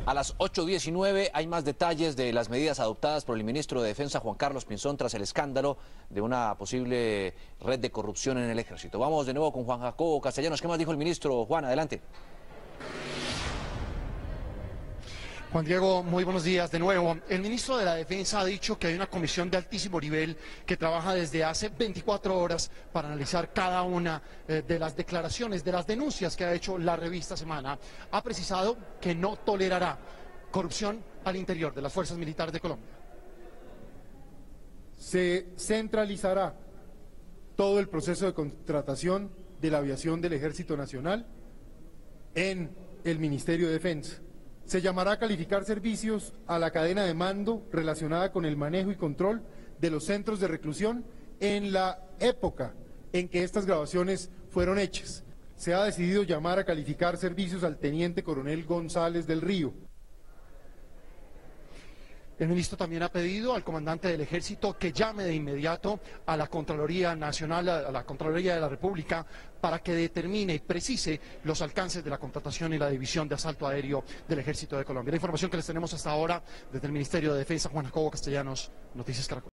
A las 8:19 hay más detalles de las medidas adoptadas por el ministro de Defensa, Juan Carlos Pinzón, tras el escándalo de una posible red de corrupción en el ejército. Vamos de nuevo con Juan Jacobo Castellanos. ¿Qué más dijo el ministro? Juan, adelante. Juan Diego, muy buenos días de nuevo. El ministro de la Defensa ha dicho que hay una comisión de altísimo nivel que trabaja desde hace 24 horas para analizar cada una de las declaraciones, de las denuncias que ha hecho la revista Semana. Ha precisado que no tolerará corrupción al interior de las fuerzas militares de Colombia. Se centralizará todo el proceso de contratación de la aviación del Ejército Nacional en el Ministerio de Defensa. Se llamará a calificar servicios a la cadena de mando relacionada con el manejo y control de los centros de reclusión en la época en que estas grabaciones fueron hechas. Se ha decidido llamar a calificar servicios al teniente coronel González del Río. El ministro también ha pedido al comandante del Ejército que llame de inmediato a la Contraloría Nacional, a la Contraloría de la República, para que determine y precise los alcances de la contratación y la división de asalto aéreo del Ejército de Colombia. La información que les tenemos hasta ahora desde el Ministerio de Defensa, Juan Jacobo Castellanos, Noticias Caracol.